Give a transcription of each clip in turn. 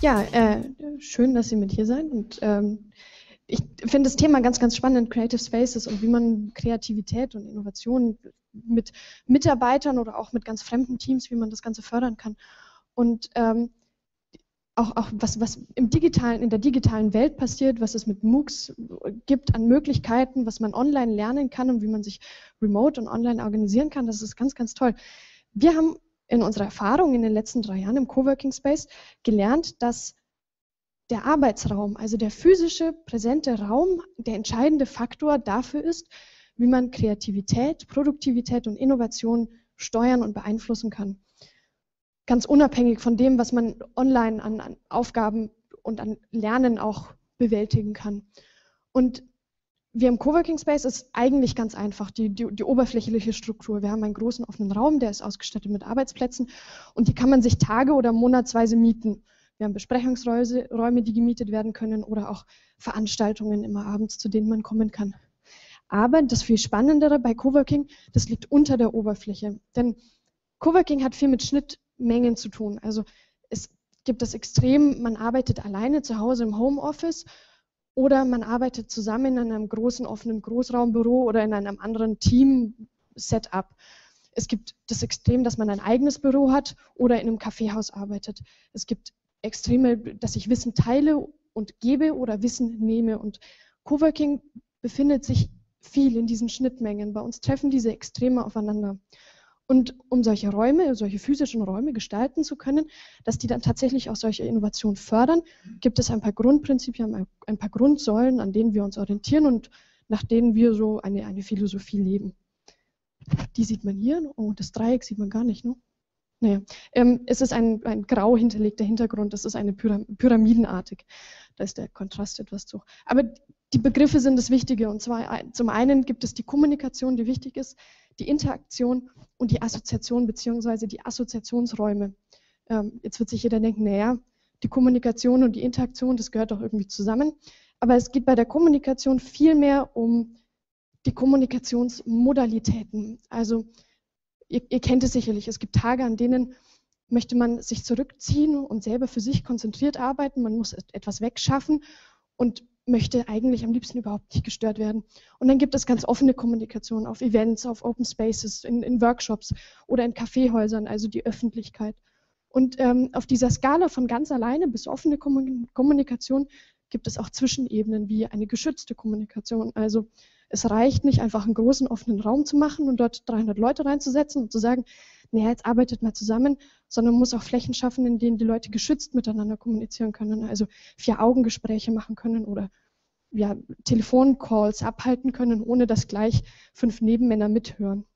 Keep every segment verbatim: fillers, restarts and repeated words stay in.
Ja, äh, schön, dass Sie mit hier seid. Und ähm, ich finde das Thema ganz, ganz spannend, Creative Spaces und wie man Kreativität und Innovation mit Mitarbeitern oder auch mit ganz fremden Teams, wie man das Ganze fördern kann. Und ähm, auch, auch was, was im digitalen, in der digitalen Welt passiert, was es mit MOOCs gibt an Möglichkeiten, was man online lernen kann und wie man sich remote und online organisieren kann, das ist ganz, ganz toll. Wir haben in unserer Erfahrung in den letzten drei Jahren im Coworking Space gelernt, dass der Arbeitsraum, also der physische, präsente Raum, der entscheidende Faktor dafür ist, wie man Kreativität, Produktivität und Innovation steuern und beeinflussen kann. Ganz unabhängig von dem, was man online an, an Aufgaben und an Lernen auch bewältigen kann. Und wir im Coworking Space ist eigentlich ganz einfach, die, die, die oberflächliche Struktur. Wir haben einen großen offenen Raum, der ist ausgestattet mit Arbeitsplätzen und die kann man sich tage- oder monatsweise mieten. Wir haben Besprechungsräume, die gemietet werden können oder auch Veranstaltungen immer abends, zu denen man kommen kann. Aber das viel Spannendere bei Coworking, das liegt unter der Oberfläche. Denn Coworking hat viel mit Schnittmengen zu tun. Also es gibt das Extrem, man arbeitet alleine zu Hause im Homeoffice oder man arbeitet zusammen in einem großen offenen Großraumbüro oder in einem anderen Team-Setup. Es gibt das Extrem, dass man ein eigenes Büro hat oder in einem Kaffeehaus arbeitet. Es gibt Extreme, dass ich Wissen teile und gebe oder Wissen nehme. Und Coworking befindet sich viel in diesen Schnittmengen. Bei uns treffen diese Extreme aufeinander. Und um solche Räume, solche physischen Räume gestalten zu können, dass die dann tatsächlich auch solche Innovationen fördern, gibt es ein paar Grundprinzipien, ein paar Grundsäulen, an denen wir uns orientieren und nach denen wir so eine, eine Philosophie leben. Die sieht man hier. Oh, das Dreieck sieht man gar nicht, ne? Naja, ähm, es ist ein, ein grau hinterlegter Hintergrund, das ist eine Pyram Pyramidenartig. Da ist der Kontrast etwas zu hoch. Aber die Begriffe sind das Wichtige. Und zwar zum einen gibt es die Kommunikation, die wichtig ist, die Interaktion und die Assoziation bzw. die Assoziationsräume. Ähm, jetzt wird sich jeder denken, naja, die Kommunikation und die Interaktion, das gehört doch irgendwie zusammen. Aber es geht bei der Kommunikation viel mehr um die Kommunikationsmodalitäten. Also Ihr, ihr kennt es sicherlich, es gibt Tage, an denen möchte man sich zurückziehen und selber für sich konzentriert arbeiten. Man muss etwas wegschaffen und möchte eigentlich am liebsten überhaupt nicht gestört werden. Und dann gibt es ganz offene Kommunikation auf Events, auf Open Spaces, in, in Workshops oder in Kaffeehäusern, also die Öffentlichkeit. Und ähm, auf dieser Skala von ganz alleine bis offene Kommunikation gibt es auch Zwischenebenen wie eine geschützte Kommunikation. Also es reicht nicht, einfach einen großen offenen Raum zu machen und dort dreihundert Leute reinzusetzen und zu sagen, naja, jetzt arbeitet mal zusammen, sondern man muss auch Flächen schaffen, in denen die Leute geschützt miteinander kommunizieren können, also Vier-Augen-Gespräche machen können oder ja, Telefoncalls abhalten können, ohne dass gleich fünf Nebenmänner mithören.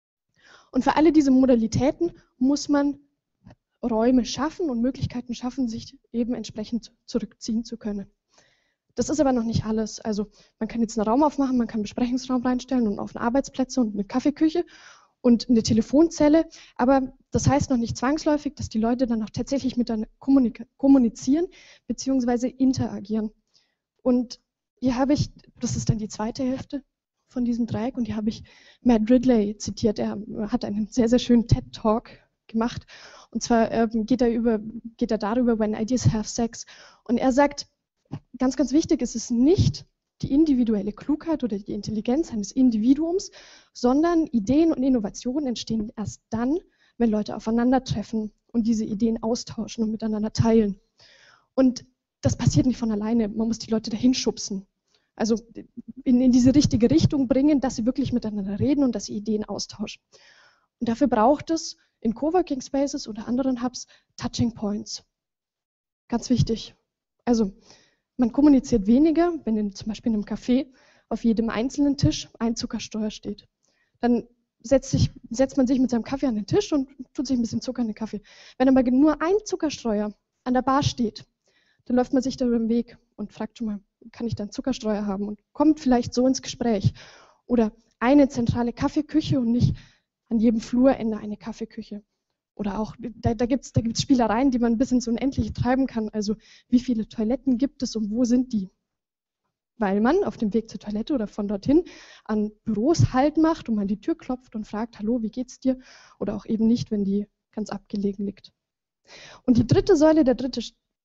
Und für alle diese Modalitäten muss man Räume schaffen und Möglichkeiten schaffen, sich eben entsprechend zurückziehen zu können. Das ist aber noch nicht alles. Also man kann jetzt einen Raum aufmachen, man kann einen Besprechungsraum reinstellen und auf Arbeitsplätze und eine Kaffeeküche und eine Telefonzelle. Aber das heißt noch nicht zwangsläufig, dass die Leute dann auch tatsächlich miteinander kommunizieren bzw. interagieren. Und hier habe ich, das ist dann die zweite Hälfte von diesem Dreieck, und hier habe ich Matt Ridley zitiert. Er hat einen sehr, sehr schönen TED-Talk gemacht. Und zwar ähm, geht, er über, geht er darüber, when ideas have sex. Und er sagt, ganz, ganz wichtig ist es nicht die individuelle Klugheit oder die Intelligenz eines Individuums, sondern Ideen und Innovationen entstehen erst dann, wenn Leute aufeinandertreffen und diese Ideen austauschen und miteinander teilen. Und das passiert nicht von alleine. Man muss die Leute dahin schubsen. Also in, in diese richtige Richtung bringen, dass sie wirklich miteinander reden und dass sie Ideen austauschen. Und dafür braucht es in Coworking Spaces oder anderen Hubs Touching Points. Ganz wichtig. Also man kommuniziert weniger, wenn in, zum Beispiel in einem Café auf jedem einzelnen Tisch ein Zuckersteuer steht. Dann setzt, sich, setzt man sich mit seinem Kaffee an den Tisch und tut sich ein bisschen Zucker in den Kaffee. Wenn aber nur ein Zuckerstreuer an der Bar steht, dann läuft man sich da über den Weg und fragt schon mal, kann ich da einen Zuckerstreuer haben? Und kommt vielleicht so ins Gespräch. Oder eine zentrale Kaffeeküche und nicht an jedem Flurende eine Kaffeeküche. Oder auch, da, da gibt es da gibt's Spielereien, die man bis ins Unendliche treiben kann. Also wie viele Toiletten gibt es und wo sind die? Weil man auf dem Weg zur Toilette oder von dorthin an Büros Halt macht und man die Tür klopft und fragt, hallo, wie geht's dir? Oder auch eben nicht, wenn die ganz abgelegen liegt. Und die dritte Säule, der dritte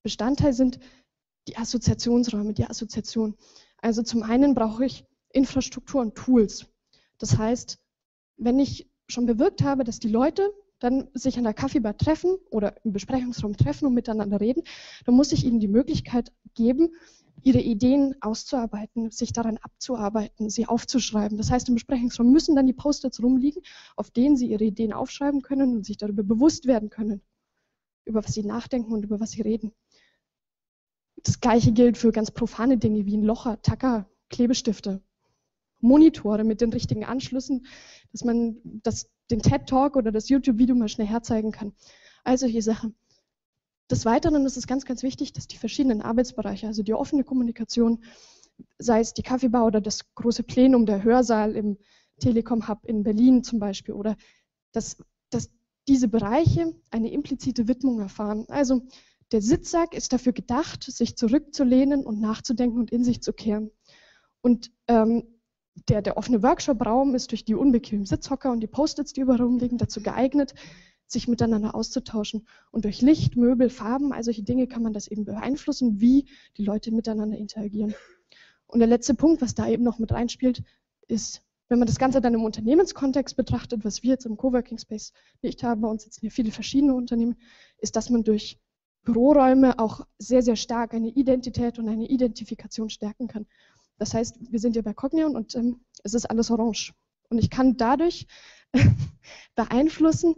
Bestandteil sind die Assoziationsräume, die Assoziation. Also zum einen brauche ich Infrastruktur und Tools. Das heißt, wenn ich schon bewirkt habe, dass die Leute dann sich an der Kaffeebar treffen oder im Besprechungsraum treffen und miteinander reden, dann muss ich ihnen die Möglichkeit geben, ihre Ideen auszuarbeiten, sich daran abzuarbeiten, sie aufzuschreiben. Das heißt, im Besprechungsraum müssen dann die Post-its rumliegen, auf denen sie ihre Ideen aufschreiben können und sich darüber bewusst werden können, über was sie nachdenken und über was sie reden. Das Gleiche gilt für ganz profane Dinge wie ein Locher, Tacker, Klebestifte, Monitore mit den richtigen Anschlüssen, dass man das, den TED-Talk oder das YouTube-Video mal schnell herzeigen kann. All solche Sachen. Des Weiteren ist es ganz, ganz wichtig, dass die verschiedenen Arbeitsbereiche, also die offene Kommunikation, sei es die Kaffeebar oder das große Plenum, der Hörsaal im Telekom Hub in Berlin zum Beispiel, oder dass, dass diese Bereiche eine implizite Widmung erfahren. Also der Sitzsack ist dafür gedacht, sich zurückzulehnen und nachzudenken und in sich zu kehren. Und ähm, der, der offene Workshop-Raum ist durch die unbequemen Sitzhocker und die Post-its, die überall rumliegen, dazu geeignet, sich miteinander auszutauschen. Und durch Licht, Möbel, Farben, all solche Dinge kann man das eben beeinflussen, wie die Leute miteinander interagieren. Und der letzte Punkt, was da eben noch mit reinspielt, ist, wenn man das Ganze dann im Unternehmenskontext betrachtet, was wir jetzt im Coworking Space nicht haben, bei uns sitzen hier viele verschiedene Unternehmen, ist, dass man durch Büroräume auch sehr, sehr stark eine Identität und eine Identifikation stärken kann. Das heißt, wir sind ja bei Cognion und ähm, es ist alles orange. Und ich kann dadurch beeinflussen,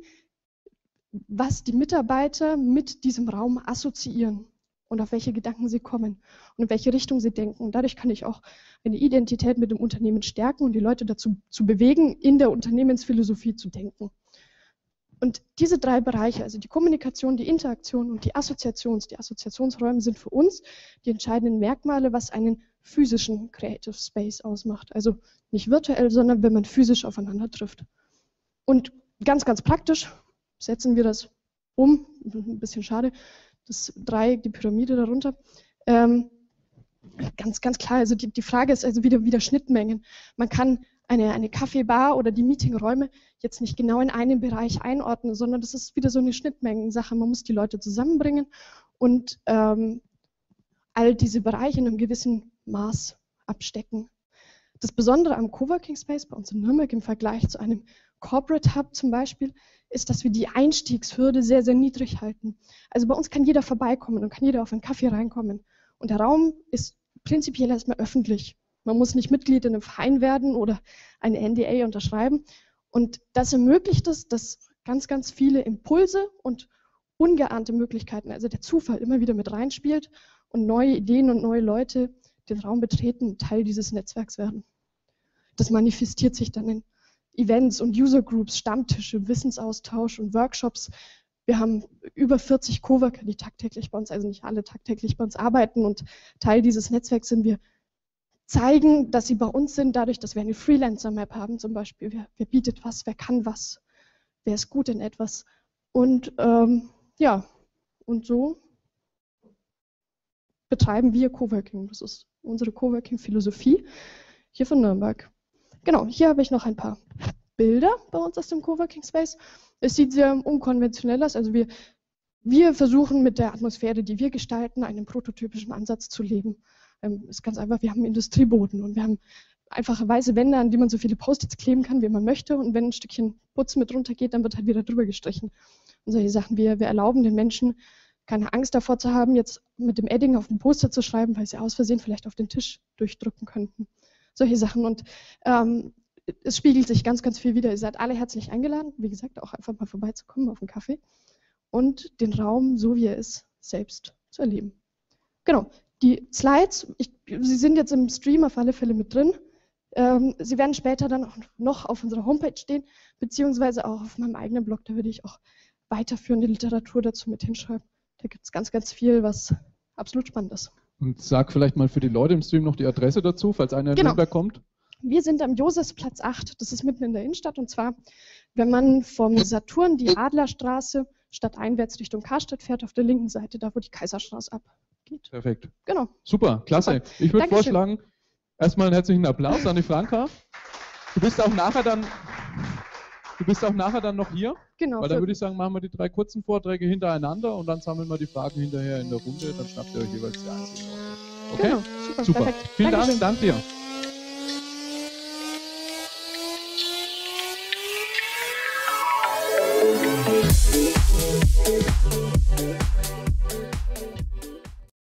was die Mitarbeiter mit diesem Raum assoziieren und auf welche Gedanken sie kommen und in welche Richtung sie denken. Und dadurch kann ich auch eine Identität mit dem Unternehmen stärken und die Leute dazu zu bewegen, in der Unternehmensphilosophie zu denken. Und diese drei Bereiche, also die Kommunikation, die Interaktion und die Assoziations-, die Assoziationsräume sind für uns die entscheidenden Merkmale, was einen physischen Creative Space ausmacht. Also nicht virtuell, sondern wenn man physisch aufeinander trifft. Und ganz, ganz praktisch setzen wir das um, ein bisschen schade, das Dreieck, die Pyramide darunter. Ähm, ganz, ganz klar, also die, die Frage ist also wieder, wieder Schnittmengen. Man kann eine, eine Kaffeebar oder die Meetingräume jetzt nicht genau in einen Bereich einordnen, sondern das ist wieder so eine Schnittmengensache. Man muss die Leute zusammenbringen und ähm, all diese Bereiche in einem gewissen Maß abstecken. Das Besondere am Coworking Space bei uns in Nürnberg im Vergleich zu einem Corporate Hub zum Beispiel ist, dass wir die Einstiegshürde sehr, sehr niedrig halten. Also bei uns kann jeder vorbeikommen und kann jeder auf einen Kaffee reinkommen. Und der Raum ist prinzipiell erstmal öffentlich. Man muss nicht Mitglied in einem Verein werden oder eine N D A unterschreiben. Und das ermöglicht es, dass ganz, ganz viele Impulse und ungeahnte Möglichkeiten, also der Zufall immer wieder mit reinspielt und neue Ideen und neue Leute den Raum betreten und Teil dieses Netzwerks werden. Das manifestiert sich dann in Events und User Groups, Stammtische, Wissensaustausch und Workshops. Wir haben über vierzig Coworker, die tagtäglich bei uns, also nicht alle tagtäglich bei uns arbeiten und Teil dieses Netzwerks sind. Wir zeigen, dass sie bei uns sind, dadurch, dass wir eine Freelancer-Map haben zum Beispiel. Wer, wer bietet was, wer kann was, wer ist gut in etwas. Und ähm, ja, und so betreiben wir Coworking. Das ist unsere Coworking-Philosophie hier von Nürnberg. Genau, hier habe ich noch ein paar Bilder bei uns aus dem Coworking Space. Es sieht sehr unkonventionell aus. Also wir, wir versuchen mit der Atmosphäre, die wir gestalten, einen prototypischen Ansatz zu leben. Ähm, ist ganz einfach, wir haben einen Industrieboden und wir haben einfache weiße Wände, an die man so viele Post-its kleben kann, wie man möchte. Und wenn ein Stückchen Putz mit runtergeht, dann wird halt wieder drüber gestrichen. Und solche Sachen, wir, wir erlauben den Menschen keine Angst davor zu haben, jetzt mit dem Edding auf dem Poster zu schreiben, weil sie aus Versehen vielleicht auf den Tisch durchdrücken könnten. Solche Sachen. Und ähm, es spiegelt sich ganz, ganz viel wieder. Ihr seid alle herzlich eingeladen, wie gesagt, auch einfach mal vorbeizukommen auf einen Kaffee und den Raum, so wie er ist, selbst zu erleben. Genau, die Slides, ich, sie sind jetzt im Stream auf alle Fälle mit drin. Ähm, sie werden später dann auch noch auf unserer Homepage stehen, beziehungsweise auch auf meinem eigenen Blog, da würde ich auch weiterführende Literatur dazu mit hinschreiben. Da gibt es ganz, ganz viel, was absolut spannend ist. Und sag vielleicht mal für die Leute im Stream noch die Adresse dazu, falls einer in genau. Nürnberg kommt. Wir sind am Josefsplatz acht, das ist mitten in der Innenstadt. Und zwar, wenn man vom Saturn die Adlerstraße stadteinwärts Richtung Karstadt fährt, auf der linken Seite, da wo die Kaiserstraße abgeht. Perfekt. Genau. Super, klasse. Super. Ich würde Dankeschön. vorschlagen, erstmal einen herzlichen Applaus an die Franka. Du bist auch nachher dann, du bist auch nachher dann noch hier. Genau. Weil dann würde ich sagen, machen wir die drei kurzen Vorträge hintereinander und dann sammeln wir die Fragen hinterher in der Runde. Dann schnappt ihr euch jeweils die einzelnen. Okay? Genau, super, super. perfekt. Vielen Dankeschön. Dank, danke dir.